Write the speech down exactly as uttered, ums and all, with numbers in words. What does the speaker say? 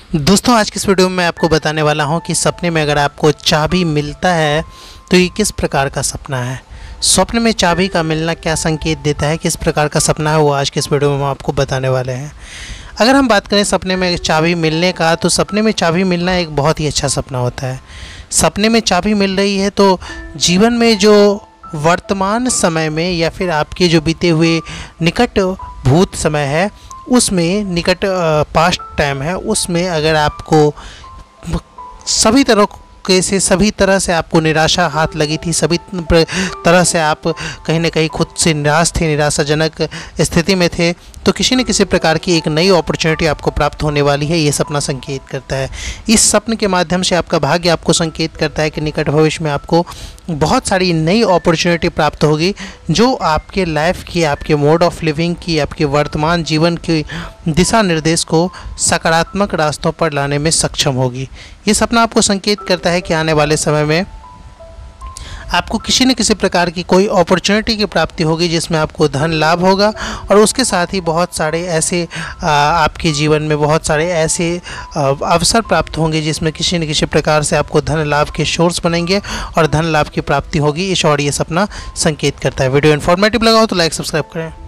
दोस्तों आज की इस वीडियो में मैं आपको बताने वाला हूं कि सपने में अगर आपको चाबी मिलता है तो ये किस प्रकार का सपना है। स्वप्न में चाबी का मिलना क्या संकेत देता है, किस प्रकार का सपना है, वो आज की इस वीडियो में हम आपको बताने वाले हैं। अगर हम बात करें सपने में चाबी मिलने का, तो सपने में चाबी मिलना एक बहुत ही अच्छा सपना होता है। सपने में चाबी मिल रही है तो जीवन में जो वर्तमान समय में या फिर आपके जो बीते हुए निकट भूत समय है, उसमें निकट पास्ट टाइम है, उसमें अगर आपको सभी तरह के से सभी तरह से आपको निराशा हाथ लगी थी, सभी तरह से आप कहीं ना कहीं खुद से निराश थे, निराशाजनक स्थिति में थे, तो किसी न किसी प्रकार की एक नई अपॉर्चुनिटी आपको प्राप्त होने वाली है। ये सपना संकेत करता है। इस सपने के माध्यम से आपका भाग्य आपको संकेत करता है कि निकट भविष्य में आपको बहुत सारी नई अपॉर्चुनिटी प्राप्त होगी, जो आपके लाइफ की, आपके मोड ऑफ लिविंग की, आपके वर्तमान जीवन की दिशा निर्देश को सकारात्मक रास्तों पर लाने में सक्षम होगी। ये सपना आपको संकेत करता है कि आने वाले समय में आपको किसी न किसी प्रकार की कोई अपॉर्चुनिटी की प्राप्ति होगी, जिसमें आपको धन लाभ होगा और उसके साथ ही बहुत सारे ऐसे आ, आपके जीवन में बहुत सारे ऐसे आ, अवसर प्राप्त होंगे जिसमें किसी न किसी प्रकार से आपको धन लाभ के सोर्स बनेंगे और धन लाभ की प्राप्ति होगी। इस और ये सपना संकेत करता है। वीडियो इन्फॉर्मेटिव लगा हो तो लाइक सब्सक्राइब करें।